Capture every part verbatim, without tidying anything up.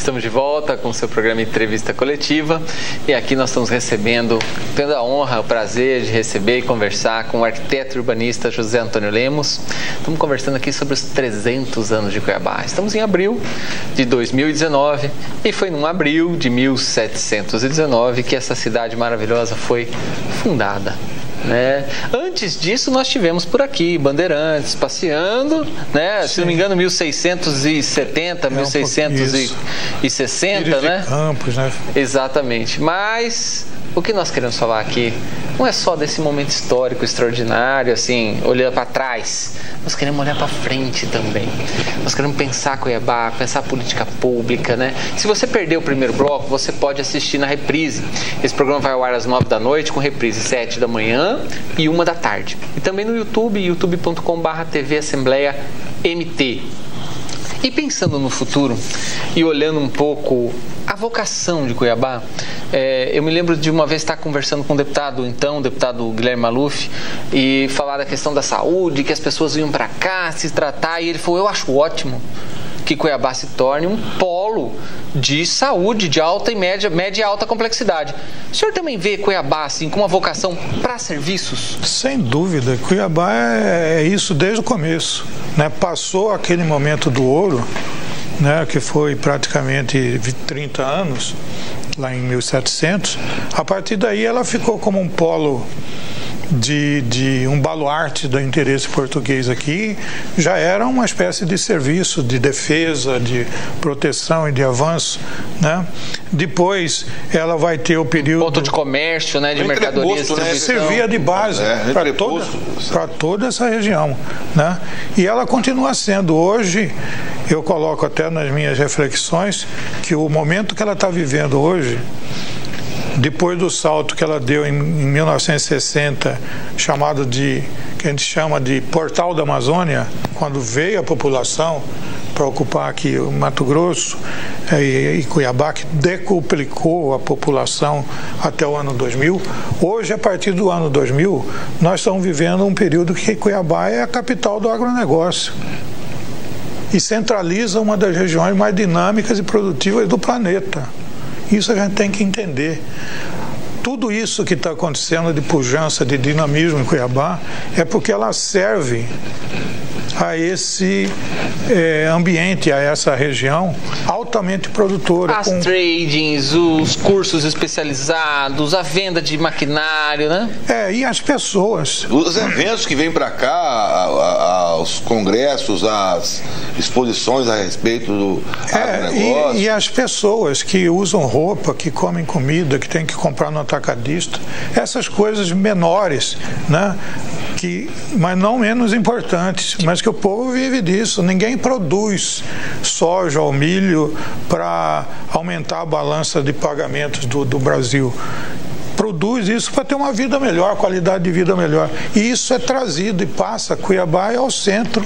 Estamos de volta com o seu programa Entrevista Coletiva e aqui nós estamos recebendo, tendo a honra, o prazer de receber e conversar com o arquiteto e urbanista José Antônio Lemos. Estamos conversando aqui sobre os trezentos anos de Cuiabá. Estamos em abril de dois mil e dezenove e foi num abril de mil setecentos e dezenove que essa cidade maravilhosa foi fundada. Né? Antes disso nós tivemos por aqui Bandeirantes passeando, né? Se não me engano mil seiscentos e setenta, é mil seiscentos e sessenta, né? Campos, né? Exatamente. Mas o que nós queremos falar aqui não é só desse momento histórico extraordinário, assim, olhando para trás. Nós queremos olhar para frente também. Nós queremos pensar Cuiabá, pensar política pública, né? Se você perdeu o primeiro bloco, você pode assistir na reprise. Esse programa vai ao ar às nove da noite, com reprise sete da manhã e uma da tarde. E também no YouTube, youtube ponto com barra T V Assembleia M T. E pensando no futuro e olhando um pouco a vocação de Cuiabá, é, eu me lembro de uma vez estar conversando com o deputado, então, o deputado Guilherme Maluf, e falar da questão da saúde, que as pessoas vinham para cá se tratar, e ele falou, eu acho ótimo que Cuiabá se torne um polo de saúde de alta e média, média e alta complexidade. O senhor também vê Cuiabá assim, com uma vocação para serviços? Sem dúvida, Cuiabá é, é isso desde o começo, né? Passou aquele momento do ouro, né, que foi praticamente trinta anos, lá em mil e setecentos. A partir daí ela ficou como um polo De, de um baluarte do interesse português aqui, já era uma espécie de serviço de defesa, de proteção e de avanço, né? Depois ela vai ter o período... Ponto de comércio, né? De mercadorias, né? Servia de base é, para toda, para toda essa região, né? E ela continua sendo. Hoje, eu coloco até nas minhas reflexões que o momento que ela está vivendo hoje, depois do salto que ela deu em mil novecentos e sessenta, chamado de, que a gente chama de Portal da Amazônia, quando veio a população para ocupar aqui o Mato Grosso e, e Cuiabá, que decuplicou a população até o ano dois mil. Hoje, a partir do ano dois mil, nós estamos vivendo um período que Cuiabá é a capital do agronegócio e centraliza uma das regiões mais dinâmicas e produtivas do planeta. Isso a gente tem que entender. Tudo isso que está acontecendo de pujança, de dinamismo em Cuiabá, é porque ela serve a esse é, ambiente, a essa região altamente produtora. As com... tradings, os cursos especializados, a venda de maquinário, né? É, e as pessoas. Os eventos que vêm para cá, a, a, os congressos, as exposições a respeito do é, agronegócio. E, e as pessoas que usam roupa, que comem comida, que tem que comprar no atacadista, essas coisas menores, né? Que, mas não menos importantes, mas que o povo vive disso. Ninguém produz soja ou milho para aumentar a balança de pagamentos do, do Brasil. Produz isso para ter uma vida melhor, qualidade de vida melhor. E isso é trazido e passa. Cuiabá é o centro.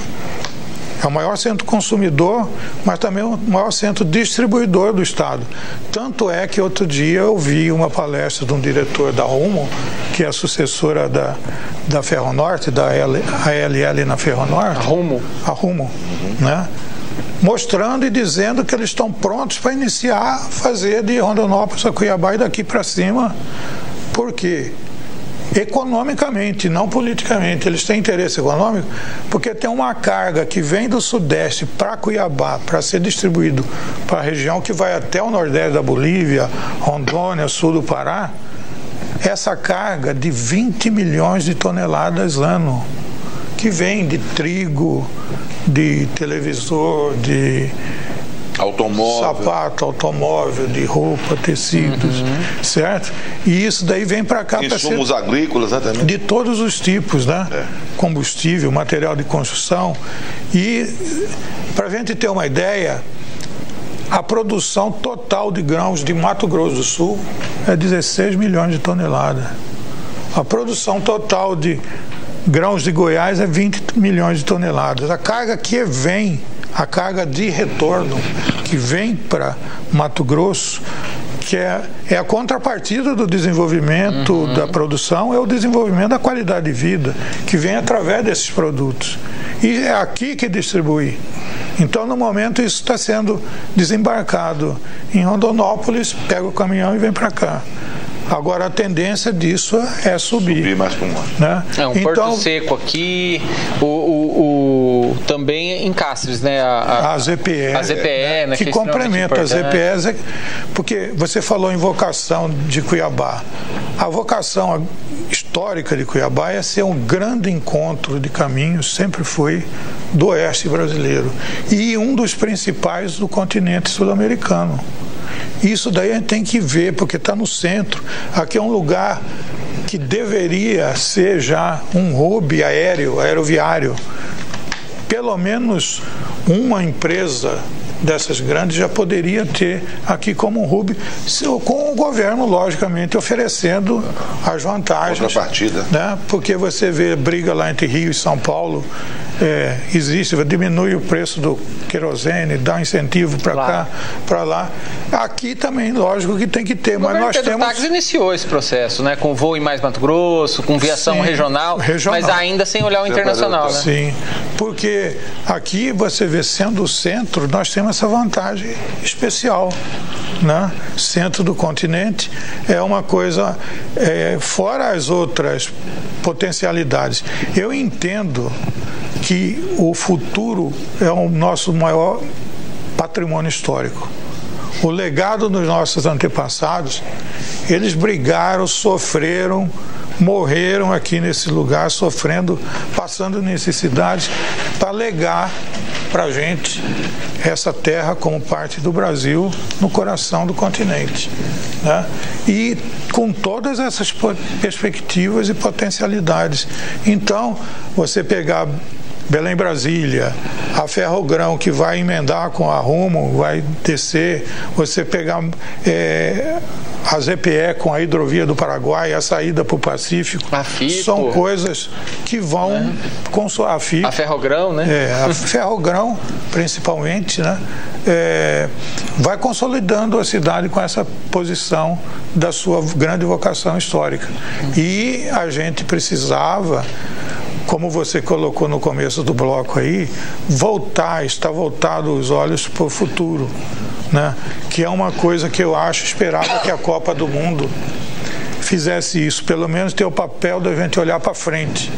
É o maior centro consumidor, mas também o maior centro distribuidor do Estado. Tanto é que outro dia eu vi uma palestra de um diretor da Rumo, que é a sucessora da, da Ferronorte, da A L L na Ferronorte. A Rumo. A Rumo, uhum. Né? Mostrando e dizendo que eles estão prontos para iniciar a fazer de Rondonópolis a Cuiabá e daqui para cima. Por quê? Economicamente, não politicamente. Eles têm interesse econômico porque tem uma carga que vem do Sudeste para Cuiabá para ser distribuído para a região que vai até o Nordeste da Bolívia, Rondônia, sul do Pará. Essa carga de vinte milhões de toneladas ano, que vem de trigo, de televisor, de automóvel, sapato, automóvel, de roupa, tecidos, uhum. Certo? E isso daí vem para cá para ser insumos agrícolas, né, também? De todos os tipos, né? É. Combustível, material de construção. E para a gente ter uma ideia, a produção total de grãos de Mato Grosso do Sul é dezesseis milhões de toneladas. A produção total de grãos de Goiás é vinte milhões de toneladas. A carga que vem, a carga de retorno que vem para Mato Grosso, que é, é a contrapartida do desenvolvimento uhum. da produção, é o desenvolvimento da qualidade de vida, que vem através desses produtos. e é aqui que distribui. Então, no momento, isso está sendo desembarcado em Rondonópolis, pega o caminhão e vem para cá. Agora, a tendência disso é subir. Subir mais para um ano. Né? É um então, Porto Seco aqui, o, o, o, também em Cáceres, né? A, a, a Z P E. A Z P E, né? Que, que complementa a Z P E, porque você falou em vocação de Cuiabá. A vocação histórica de Cuiabá é ser um grande encontro de caminhos, sempre foi, do oeste brasileiro. E um dos principais do continente sul-americano. Isso daí a gente tem que ver, porque está no centro. Aqui é um lugar que deveria ser já um hub aéreo, aeroviário. Pelo menos uma empresa dessas grandes já poderia ter aqui como um hub, com o governo, logicamente, oferecendo as vantagens. Contrapartida. Né? Porque você vê briga lá entre Rio e São Paulo, é, existe, diminui o preço do querosene, dá um incentivo para claro. cá, para lá. Aqui também, lógico que tem que ter, o mas nós Pedro temos... Taques iniciou esse processo, né? Com voo em mais Mato Grosso, com viação Sim, regional, regional, mas ainda sem olhar o internacional, né? Sim, porque aqui você vê, sendo o centro, nós temos essa vantagem especial, né? Centro do continente é uma coisa, é, fora as outras potencialidades. Eu entendo que o futuro é o nosso maior patrimônio histórico. O legado dos nossos antepassados, eles brigaram, sofreram, morreram aqui nesse lugar, sofrendo, passando necessidades, para legar para a gente essa terra como parte do Brasil no coração do continente, né? E com todas essas perspectivas e potencialidades. Então, você pegar Belém Brasília, a Ferrogrão, que vai emendar com a Rumo, vai descer, você pegar é, a Z P E com a hidrovia do Paraguai, a saída para o Pacífico, a FIPO, são coisas que vão é. com a FIPO, a Ferrogrão, né? É, a Ferrogrão, principalmente, né? É, vai consolidando a cidade com essa posição da sua grande vocação histórica. E a gente precisava, como você colocou no começo do bloco aí, voltar, está voltado os olhos para o futuro, né? Que é uma coisa que eu acho, esperava que a Copa do Mundo fizesse isso, pelo menos ter o papel da gente olhar para frente.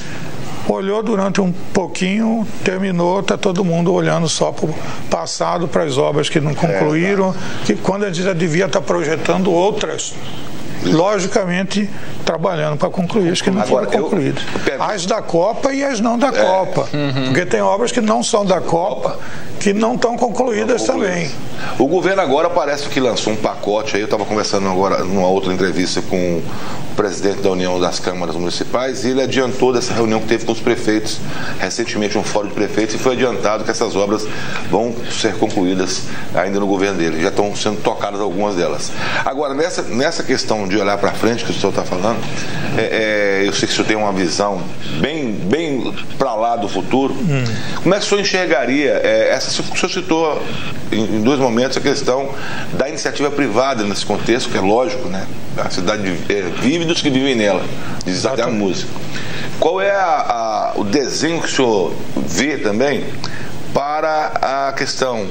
Olhou durante um pouquinho, terminou, está todo mundo olhando só para o passado, para as obras que não concluíram, que quando a gente já devia estar projetando outras, logicamente trabalhando para concluir as que não Agora, foram concluídas. Pego... As da Copa e as não da é. Copa. Uhum. Porque tem obras que não são da Copa, que não estão concluídas não também. O governo agora parece que lançou um pacote, aí eu estava conversando agora numa outra entrevista com o presidente da União das Câmaras Municipais, e ele adiantou dessa reunião que teve com os prefeitos, recentemente um fórum de prefeitos, e foi adiantado que essas obras vão ser concluídas ainda no governo dele. Já estão sendo tocadas algumas delas. Agora, nessa, nessa questão de olhar para frente, que o senhor está falando, é, é, eu sei que o senhor tem uma visão bem, bem para lá do futuro. Hum. Como é que o senhor enxergaria, é, essa, o senhor citou em, em dois momentos a questão da iniciativa privada nesse contexto, que é lógico, né? A cidade é, vive dos que vivem nela, diz até a música. Qual é a, a, o desenho que o senhor vê também para a questão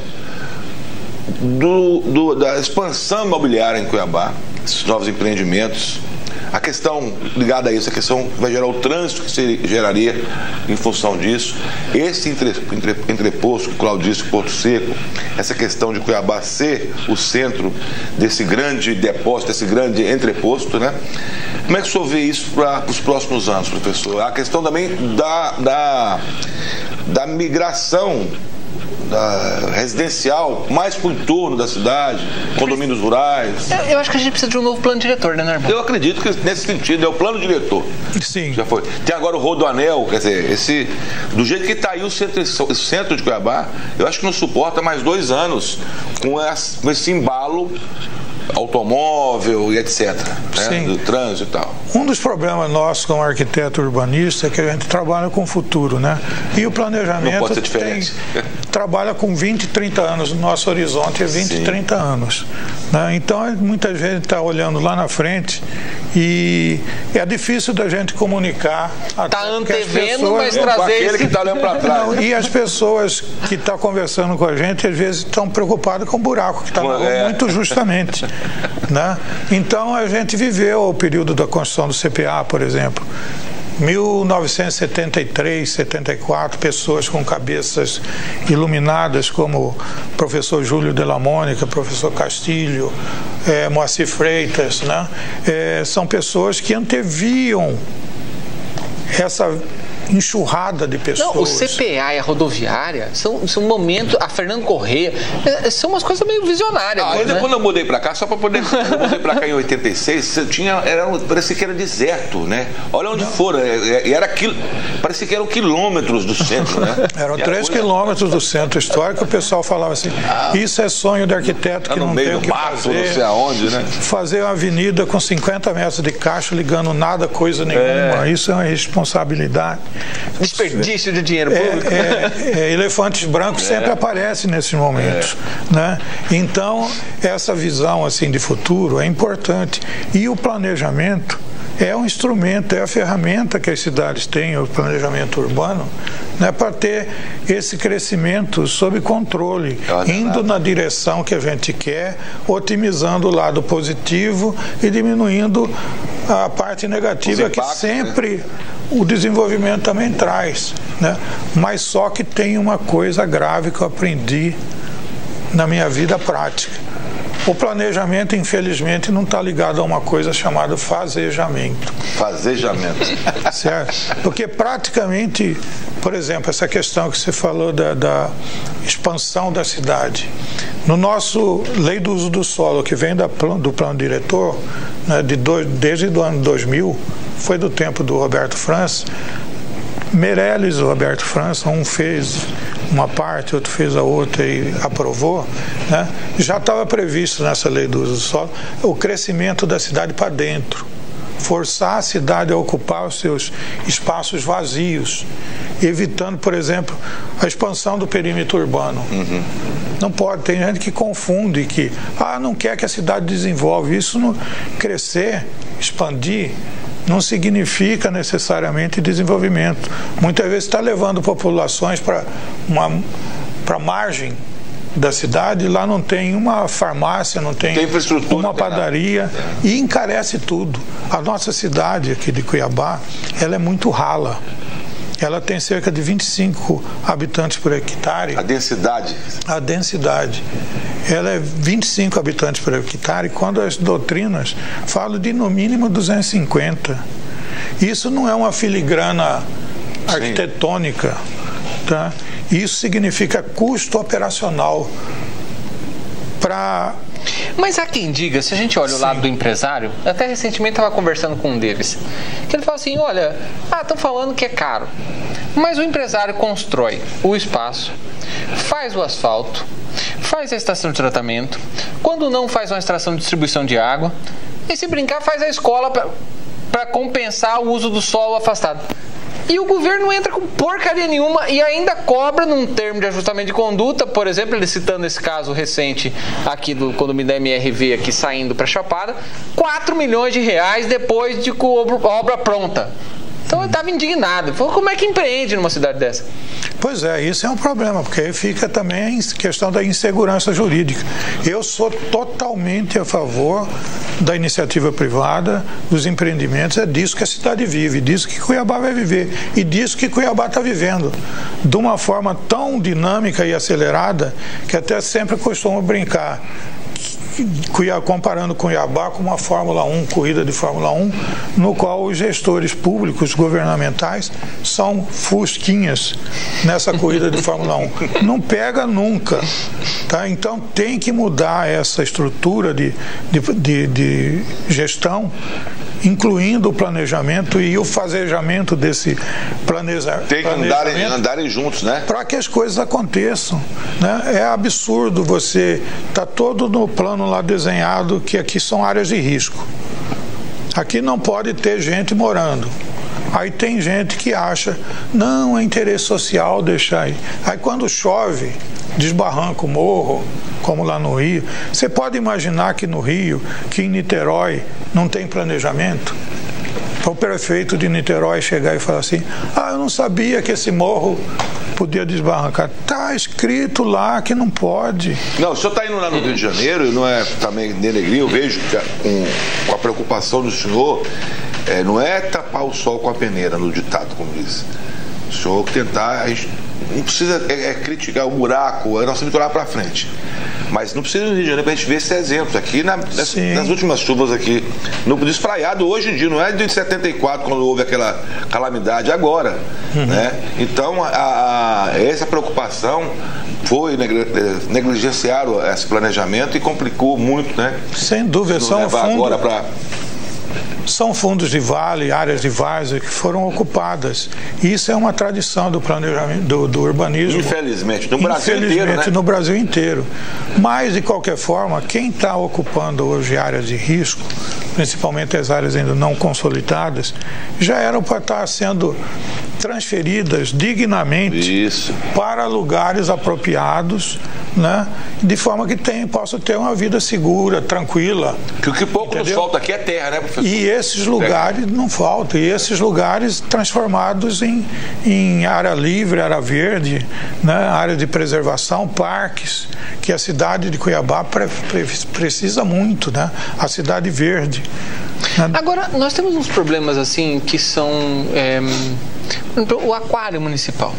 do, do, da expansão imobiliária em Cuiabá, esses novos empreendimentos, a questão ligada a isso, a questão que vai gerar o trânsito que se geraria em função disso, esse entre, entre, entreposto que o Cláudio disse, Porto Seco, essa questão de Cuiabá ser o centro desse grande depósito, desse grande entreposto, né? Como é que o senhor vê isso para os próximos anos, professor? A questão também da, da, da migração da residencial mais para o entorno da cidade, condomínios rurais. Eu, eu acho que a gente precisa de um novo plano diretor, né, Narbon? Eu acredito que nesse sentido é o plano diretor. Sim. Já foi. Tem agora o Rodoanel, quer dizer, esse, do jeito que está aí o centro, o centro de Cuiabá, eu acho que não suporta mais dois anos com esse, com esse embalo automóvel e etcétera, né? Do trânsito e tal. Um dos problemas nossos como arquiteto urbanista é que a gente trabalha com o futuro, né? E o planejamento não pode ser diferente. Tem, trabalha com vinte, trinta anos, o nosso horizonte é vinte, Sim. trinta anos, né? Então muita gente está olhando lá na frente E é difícil da gente comunicar. Está antevendo, pessoas, mas trazer aquele esse... que está olhando para trás. Não, e as pessoas que estão conversando com a gente, às vezes estão preocupadas com o buraco que está é. muito justamente. Né? Então, a gente viveu o período da construção do C P A, por exemplo. mil novecentos e setenta e três, setenta e quatro, pessoas com cabeças iluminadas, como o professor Júlio de la Mônica, professor Castilho, é, Moacir Freitas, né? É, são pessoas que anteviam essa enxurrada de pessoas. Não, o C P A e a rodoviária são, são momentos, a Fernando Corrêa, são umas coisas meio visionárias. Ah, né? Quando eu mudei pra cá, só pra poder. Eu mudei pra cá em oitenta e seis, tinha, era, parecia que era deserto, né? Olha onde Não. foram. E era quil, parecia que eram quilômetros do centro, né? Eram e três quilômetros do centro histórico. O pessoal falava assim: ah, isso é sonho de arquiteto que não tem o que mato, fazer. Não sei aonde, né? Fazer uma avenida com cinquenta metros de caixa ligando nada, coisa nenhuma. É. Isso é uma responsabilidade. Desperdício de dinheiro público. É, é, é, elefantes brancos é. sempre aparecem nesses momentos. É. Né? Então, essa visão assim, de futuro é importante. E o planejamento é um instrumento, é a ferramenta que as cidades têm, o planejamento urbano, né, para ter esse crescimento sob controle, indo na direção que a gente quer, otimizando o lado positivo e diminuindo a parte negativa que sempre... Né? O desenvolvimento também traz, né? Mas só que tem uma coisa grave que eu aprendi na minha vida prática. O planejamento, infelizmente, não está ligado a uma coisa chamada fazejamento. Fazejamento. Certo? Porque praticamente, por exemplo, essa questão que você falou da, da expansão da cidade. No nosso Lei do Uso do Solo, que vem da, do plano diretor, né, de dois, desde o ano dois mil, foi do tempo do Roberto França, Meirelles e o Roberto França, um fez uma parte, outro fez a outra e aprovou, né? Já estava previsto nessa lei do uso do solo o crescimento da cidade para dentro, forçar a cidade a ocupar os seus espaços vazios, evitando, por exemplo, a expansão do perímetro urbano. Uhum. Não pode, tem gente que confunde que, ah, não quer que a cidade desenvolva. Isso não, crescer, expandir, não significa necessariamente desenvolvimento. Muitas vezes está levando populações para uma para margem da cidade, lá não tem uma farmácia, não tem, tem uma padaria e encarece tudo. A nossa cidade aqui de Cuiabá, ela é muito rala. Ela tem cerca de vinte e cinco habitantes por hectare. A densidade? A densidade. Ela é vinte e cinco habitantes por hectare, quando as doutrinas falam de no mínimo duzentos e cinquenta. Isso não é uma filigrana arquitetônica, tá? Isso significa custo operacional para... Mas há quem diga, se a gente olha Sim. o lado do empresário, até recentemente estava conversando com um deles, que ele fala assim, olha, ah, estão falando que é caro, mas o empresário constrói o espaço, faz o asfalto, faz a estação de tratamento, quando não faz uma estação de distribuição de água, e se brincar faz a escola para compensar o uso do solo afastado. E o governo não entra com porcaria nenhuma e ainda cobra num termo de ajustamento de conduta, por exemplo, ele citando esse caso recente aqui do condomínio da M R V aqui saindo para Chapada, quatro milhões de reais depois de com a obra pronta. Então ele estava indignado. Falou, como é que empreende numa cidade dessa? Pois é, isso é um problema, porque aí fica também a questão da insegurança jurídica. Eu sou totalmente a favor da iniciativa privada, dos empreendimentos, é disso que a cidade vive, disso que Cuiabá vai viver, e disso que Cuiabá está vivendo, de uma forma tão dinâmica e acelerada, que até sempre costumo brincar, comparando Cuiabá com uma Fórmula um, corrida de Fórmula um, no qual os gestores públicos, governamentais, são fusquinhas nessa corrida de Fórmula um. Não pega nunca. Tá? Então tem que mudar essa estrutura de, de, de, de gestão, incluindo o planejamento e o fazejamento desse planeja, tem que andarem, andarem juntos, né? Para que as coisas aconteçam. Né? É absurdo você tá todo no plano lá desenhado que aqui são áreas de risco. Aqui não pode ter gente morando. Aí tem gente que acha, não, é interesse social deixar aí. Aí quando chove, desbarranca o morro, como lá no Rio. Você pode imaginar que no Rio, que em Niterói não tem planejamento? Para o prefeito de Niterói chegar e falar assim, ah, eu não sabia que esse morro podia desbarrancar. Está escrito lá que não pode. Não, o senhor está indo lá no Rio de Janeiro, e não é também denegrir, eu vejo que com, com a preocupação do senhor, é, não é tapar o sol com a peneira, no ditado, como diz. O senhor tentar, a gente não precisa é, é criticar o buraco, é nós temos que olhar para frente. Mas não precisa ir no Rio de Janeiro para a gente ver esses exemplos. Aqui na, nas, nas últimas chuvas aqui, no Despraiado, hoje em dia, não é de setenta e quatro, quando houve aquela calamidade, agora. Uhum. Né? Então, a, a, essa preocupação foi negligenciar esse planejamento e complicou muito, né? Sem dúvida, são fundos, agora pra... são fundos de vale, áreas de várzea que foram ocupadas. Isso é uma tradição do planejamento, do, do urbanismo. Infelizmente, no Brasil Infelizmente, inteiro, né? no Brasil inteiro. Mas, de qualquer forma, quem está ocupando hoje áreas de risco, principalmente as áreas ainda não consolidadas, já eram para estar sendo transferidas dignamente Isso. para lugares apropriados, né, de forma que tem, possa ter uma vida segura, tranquila. Que o que pouco entendeu? Nos falta aqui é terra, né, professor? E esses lugares não faltam, e esses lugares transformados em, em área livre, área verde, né, área de preservação, parques, que a cidade de Cuiabá pre, pre, precisa muito, né, a cidade verde. Né? Agora, nós temos uns problemas assim que são é, o aquário municipal.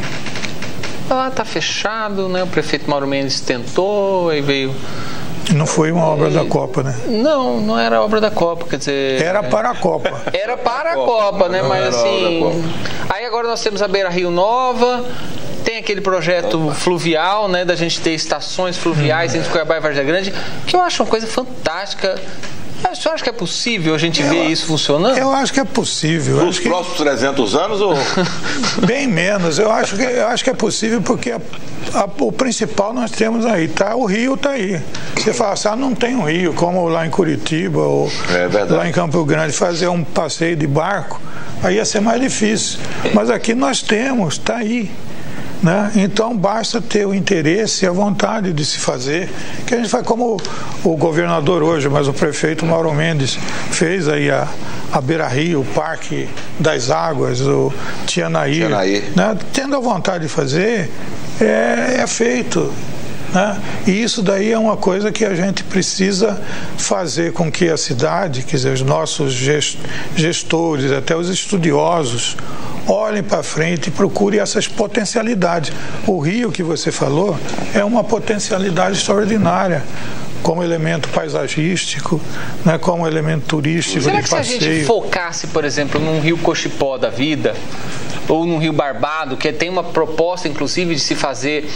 Lá está fechado, né? O prefeito Mauro Mendes tentou e veio... Não foi uma obra da Copa, né? Não, não era obra da Copa, quer dizer... Era para a Copa. Era para a Copa, né? Mas assim... Aí agora nós temos a Beira Rio Nova, tem aquele projeto fluvial, né? Da gente ter estações fluviais hum. entre Cuiabá e Várzea Grande, que eu acho uma coisa fantástica. O senhor acha que é possível a gente eu, ver isso funcionando? Eu acho que é possível. Nos próximos que... trezentos anos? Ou... Bem menos. Eu acho que, eu acho que é possível porque a, a, o principal nós temos aí. Tá, o rio está aí. Você fala assim, ah, não tem um rio, como lá em Curitiba ou é lá em Campo Grande, fazer um passeio de barco, aí ia ser mais difícil. Mas aqui nós temos, está aí. Né? Então basta ter o interesse e a vontade de se fazer, que a gente faz como o, o governador hoje, mas o prefeito Mauro Mendes fez aí a, a Beira Rio, o Parque das Águas, o Tianaí, Tianaí. Né? Tendo a vontade de fazer, é, é feito. Né? E isso daí é uma coisa que a gente precisa fazer com que a cidade, quer dizer, os nossos gestores, até os estudiosos, olhem para frente e procurem essas potencialidades. O rio que você falou é uma potencialidade extraordinária, como elemento paisagístico, né, como elemento turístico. Será de que passeio. Se a gente focasse, por exemplo, num rio Cochipó da vida, ou num rio Barbado, que tem uma proposta, inclusive, de se fazer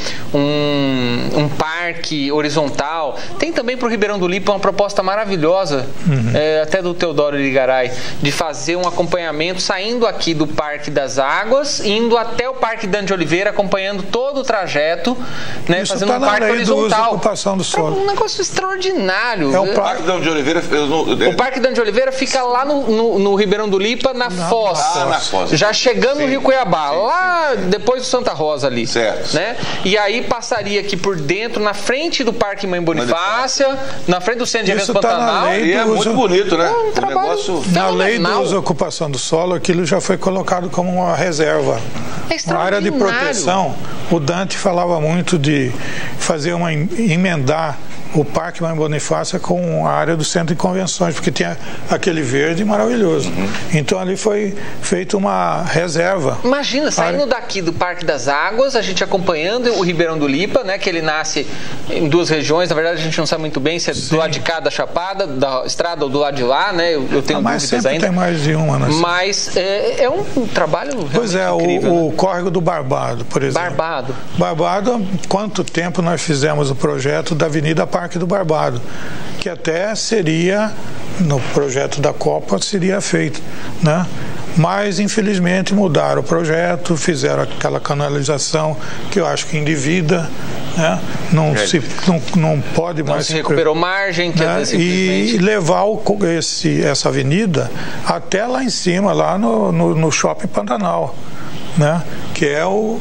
um, um parque horizontal. Tem também para o Ribeirão do Lipa uma proposta maravilhosa, uhum. é, até do Teodoro Ligaray, de fazer um acompanhamento saindo aqui do Parque das Águas, indo até o Parque Dante de Oliveira, acompanhando todo o trajeto, né, Isso fazendo tá um parque lei horizontal. Do ocupação do solo. É um negócio extraordinário. É o Parque Dante de Oliveira. Não... O Parque Dante de Oliveira fica lá no, no, no Ribeirão do Lipa, na não, fossa. Ah, na fossa. Já chegando sim. no Rio Cuiabá, sim, lá sim. depois do Santa Rosa ali. Certo. Né? E aí passaria aqui por dentro, na frente do Parque Mãe Bonifácia, na frente do Centro de Eventos Pantanal. Tá e é uso... muito bonito, né? É um o negócio... Na lei da ocupação do solo, aquilo já foi colocado como uma reserva. É uma área de proteção. O Dante falava muito de fazer uma emendar o Parque Mãe Bonifácia com a área do Centro de Convenções, porque tinha aquele verde maravilhoso. Uhum. Então ali foi feita uma reserva. Imagina, saindo área... daqui do Parque das Águas, a gente acompanhando o Ribeirão do Lipa, né, que ele nasce em duas regiões, na verdade a gente não sabe muito bem se é Sim. do lado de cá da Chapada, da estrada ou do lado de lá, né, eu, eu tenho ah, mas dúvidas sempre ainda. Tem mais de uma, né? Mas é, é um trabalho Pois é, incrível, o, né? o Córrego do Barbado, por exemplo. Barbado. Barbado, quanto tempo nós fizemos o projeto da Avenida Parque do Barbado, que até seria, no projeto da Copa, seria feito, né? Mas, infelizmente, mudaram o projeto, fizeram aquela canalização que eu acho que endivida, né? Não, é. se, não, não pode não mais... se recuperou se... margem, que né? E levar o, esse, essa avenida até lá em cima, lá no, no, no Shopping Pantanal, né? Que é o,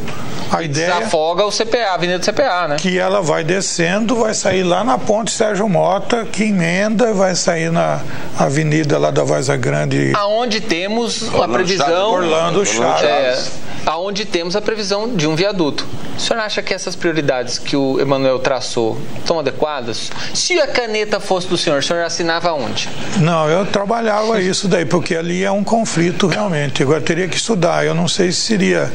A ideia desafoga o C P A, a Avenida do C P A, né? Que ela vai descendo, vai sair lá na ponte Sérgio Mota, que emenda, vai sair na avenida lá da Várzea Grande. Aonde temos Orlando a previsão... Chaves. Orlando Chaves. É, aonde temos a previsão de um viaduto. O senhor acha que essas prioridades que o Emanuel traçou estão adequadas? Se a caneta fosse do senhor, o senhor assinava onde? Não, eu trabalhava isso daí, porque ali é um conflito realmente. Agora teria que estudar. Eu não sei se seria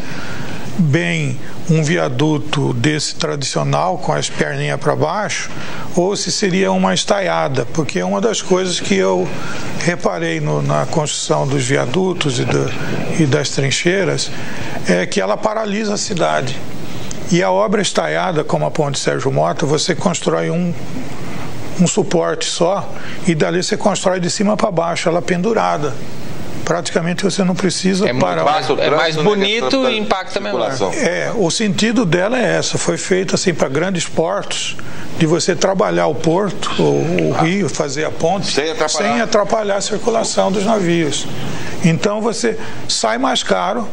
bem um viaduto desse tradicional com as perninhas para baixo ou se seria uma estaiada, porque é uma das coisas que eu reparei no, na construção dos viadutos e, do, e das trincheiras é que ela paralisa a cidade. E a obra estaiada, como a ponte Sérgio Mota, você constrói um um suporte só e dali você constrói de cima para baixo, ela pendurada. Praticamente você não precisa é parar. Mais, é mais bonito e impacta menor. É, o sentido dela é essa, foi feita assim para grandes portos, de você trabalhar o porto, o, o rio, fazer a ponte, sem atrapalhar. sem atrapalhar a circulação dos navios. Então você sai mais caro,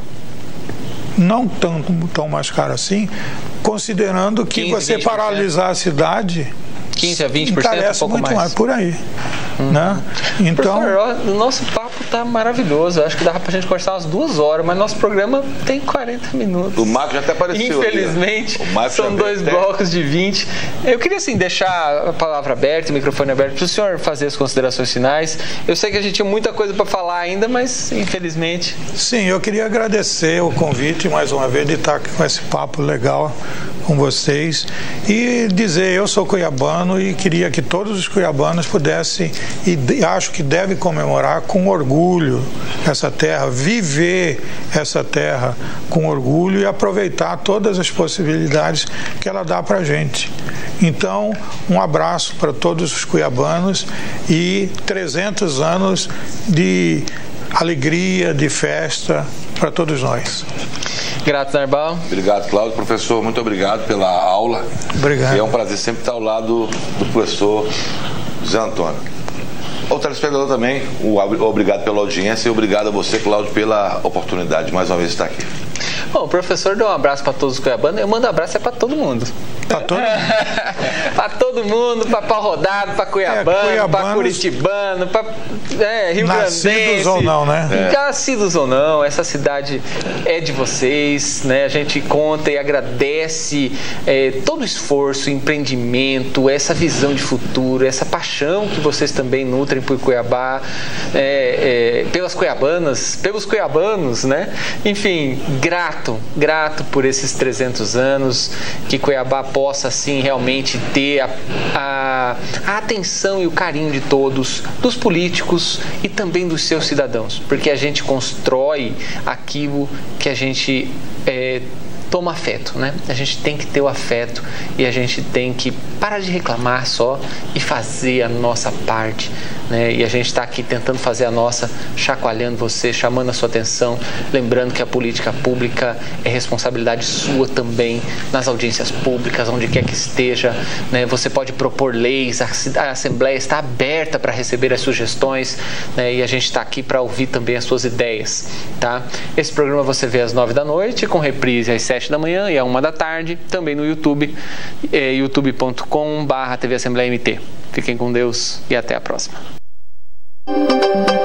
não tão, tão mais caro assim, considerando que quinze, você vinte por cento. Paralisar a cidade quinze a vinte por cento, encarece um pouco muito mais. mais por aí. Hum. Né? Então, professor, o nosso papo tá maravilhoso. Eu acho que dava pra gente conversar umas duas horas, mas nosso programa tem quarenta minutos. O Marco já até apareceu. Infelizmente, são dois até... blocos de vinte. Eu queria assim deixar a palavra aberta, o microfone aberto para o senhor fazer as considerações finais. Eu sei que a gente tinha muita coisa para falar ainda, mas infelizmente. Sim, eu queria agradecer o convite mais uma vez de estar aqui com esse papo legal com vocês e dizer, eu sou cuiabano e queria que todos os cuiabanos pudessem, e acho que devem comemorar com orgulho essa terra, viver essa terra com orgulho e aproveitar todas as possibilidades que ela dá para a gente. Então, um abraço para todos os cuiabanos e trezentos anos de alegria, de festa para todos nós. Grato, Narbal. Obrigado, Cláudio. Professor, muito obrigado pela aula. Obrigado. E é um prazer sempre estar ao lado do professor José Antônio. Ao telespectador também, obrigado pela audiência e obrigado a você, Cláudio, pela oportunidade de mais uma vez estar aqui. Bom, o professor deu um abraço para todos os cuiabanos, eu mando um abraço é para todo mundo. Para todo mundo? Para todo mundo, para Pau Rodado, para Cuiabano, é, para Curitibano, para é, Rio Grandense. Nascidos ou não, né? É. Nascidos ou não, essa cidade é de vocês, né? A gente conta e agradece é, todo o esforço, empreendimento, essa visão de futuro, essa paixão que vocês também nutrem por Cuiabá, é, é, pelas cuiabanas, pelos cuiabanos, né? Enfim, grato, grato por esses trezentos anos, que Cuiabá possa assim realmente ter a, a, a atenção e o carinho de todos, dos políticos e também dos seus cidadãos, porque a gente constrói aquilo que a gente é, toma afeto, né? A gente tem que ter o afeto e a gente tem que parar de reclamar só e fazer a nossa parte, né? E a gente está aqui tentando fazer a nossa, chacoalhando você, chamando a sua atenção, lembrando que a política pública é responsabilidade sua também, nas audiências públicas, onde quer que esteja, né? Você pode propor leis, a Assembleia está aberta para receber as sugestões, né? E a gente está aqui para ouvir também as suas ideias, tá? Esse programa você vê às nove da noite, com reprise às sete da manhã e à uma da tarde, também no YouTube, é, youtube ponto com barra T V Assembleia M T. Fiquem com Deus e até a próxima.